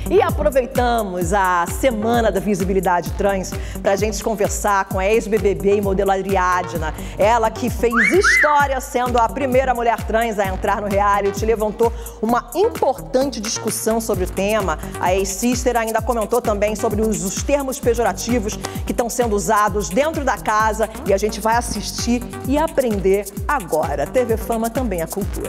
E aproveitamos a Semana da Visibilidade Trans para a gente conversar com a ex-BBB e modelo Ariadna. Ela que fez história sendo a primeira mulher trans a entrar no reality, levantou uma importante discussão sobre o tema. A ex-sister ainda comentou também sobre os termos pejorativos que estão sendo usados dentro da casa e a gente vai assistir e aprender agora. TV Fama também é cultura.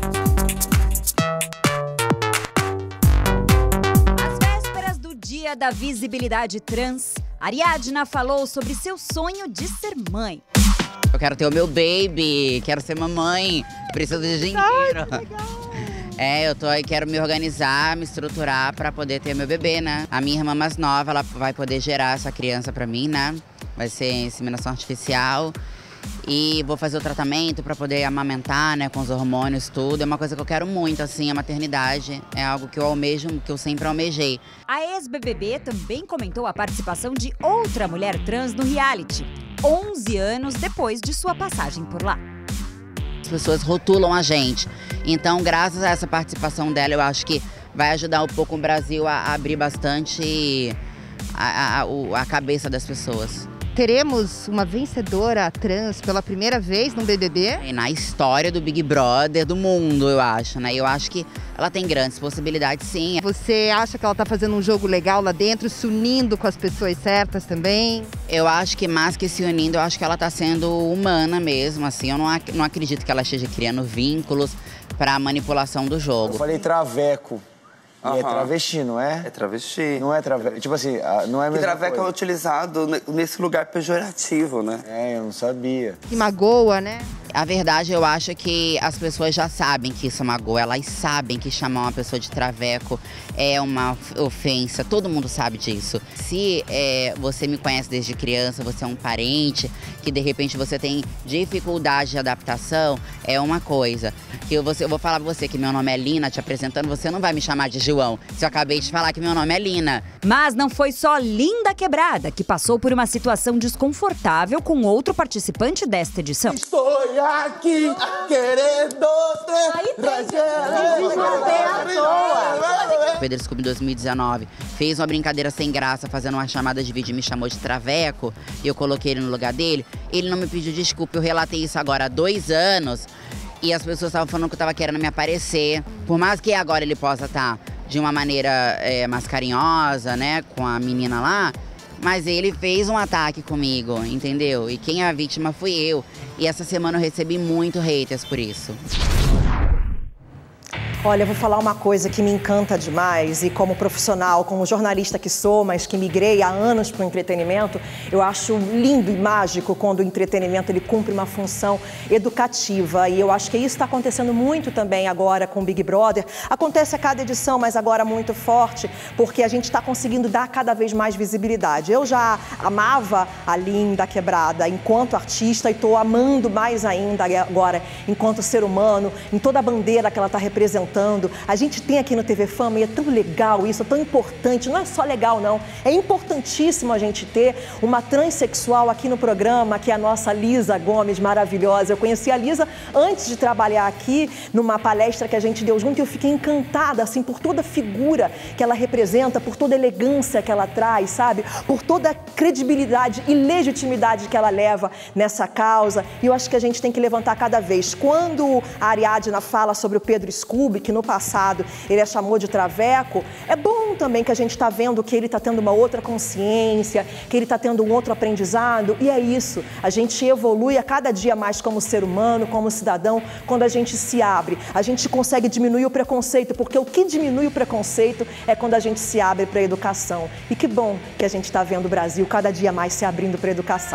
Dia da visibilidade trans, Ariadna falou sobre seu sonho de ser mãe. Eu quero ter o meu baby, quero ser mamãe, preciso de dinheiro. Eu tô aí, quero me organizar, me estruturar pra poder ter meu bebê, né? A minha irmã mais nova, ela vai poder gerar essa criança pra mim, né? Vai ser inseminação artificial. E vou fazer o tratamento para poder amamentar, né, com os hormônios, tudo. É uma coisa que eu quero muito, assim, a maternidade. É algo que eu almejo, que eu sempre almejei. A ex-BBB também comentou a participação de outra mulher trans no reality, 11 anos depois de sua passagem por lá. As pessoas rotulam a gente. Então, graças a essa participação dela, eu acho que vai ajudar um pouco o Brasil a abrir bastante a cabeça das pessoas. Teremos uma vencedora trans pela primeira vez no BBB? E na história do Big Brother do mundo, eu acho, né? Eu acho que ela tem grandes possibilidades, sim. Você acha que ela tá fazendo um jogo legal lá dentro, se unindo com as pessoas certas também? Eu acho que mais que se unindo, eu acho que ela tá sendo humana mesmo, assim. Eu não acredito que ela esteja criando vínculos para manipulação do jogo. Eu falei traveco. E é travesti, não é? É travesti. Não é traveco. Tipo assim, não é a mesma traveco coisa. é utilizado nesse lugar pejorativo, né? Eu não sabia. Que magoa, né? A verdade, eu acho que as pessoas já sabem que isso magoa. Elas sabem que chamar uma pessoa de traveco é uma ofensa. Todo mundo sabe disso. Se você me conhece desde criança, você é um parente, que de repente você tem dificuldade de adaptação, é uma coisa. Que eu vou falar pra você que meu nome é Lina, te apresentando, você não vai me chamar de João. Se eu acabei de falar que meu nome é Lina. Mas não foi só Linda Quebrada que passou por uma situação desconfortável com outro participante desta edição. Estou aqui querendo O Pedro Scooby, em 2019, fez uma brincadeira sem graça, fazendo uma chamada de vídeo e me chamou de traveco, e eu coloquei ele no lugar dele. Ele não me pediu desculpa, eu relatei isso agora há 2 anos, e as pessoas estavam falando que eu tava querendo me aparecer. Por mais que agora ele possa estar de uma maneira mais carinhosa, né, com a menina lá, mas ele fez um ataque comigo, entendeu? E quem é a vítima fui eu. E essa semana eu recebi muito haters por isso. Olha, eu vou falar uma coisa que me encanta demais e como profissional, como jornalista que sou, mas que migrei há anos para o entretenimento, eu acho lindo e mágico quando o entretenimento ele cumpre uma função educativa e eu acho que isso está acontecendo muito também agora com o Big Brother. Acontece a cada edição, mas agora muito forte, porque a gente está conseguindo dar cada vez mais visibilidade. Eu já amava a Linda Quebrada enquanto artista e estou amando mais ainda agora enquanto ser humano, em toda a bandeira que ela está representando. A gente tem aqui no TV Fama e é tão legal isso, é tão importante, não é só legal não, é importantíssimo a gente ter uma transexual aqui no programa, que é a nossa Lisa Gomes, maravilhosa. Eu conheci a Lisa antes de trabalhar aqui, numa palestra que a gente deu junto e eu fiquei encantada, assim, por toda a figura que ela representa, por toda a elegância que ela traz, sabe? Por toda a credibilidade e legitimidade que ela leva nessa causa e eu acho que a gente tem que levantar cada vez. Quando a Ariadna fala sobre o Pedro Scooby, que no passado ele a chamou de traveco, é bom também que a gente está vendo que ele está tendo uma outra consciência, que ele está tendo um outro aprendizado, e é isso, a gente evolui a cada dia mais como ser humano, como cidadão, quando a gente se abre, a gente consegue diminuir o preconceito, porque o que diminui o preconceito é quando a gente se abre para a educação, e que bom que a gente está vendo o Brasil cada dia mais se abrindo para a educação.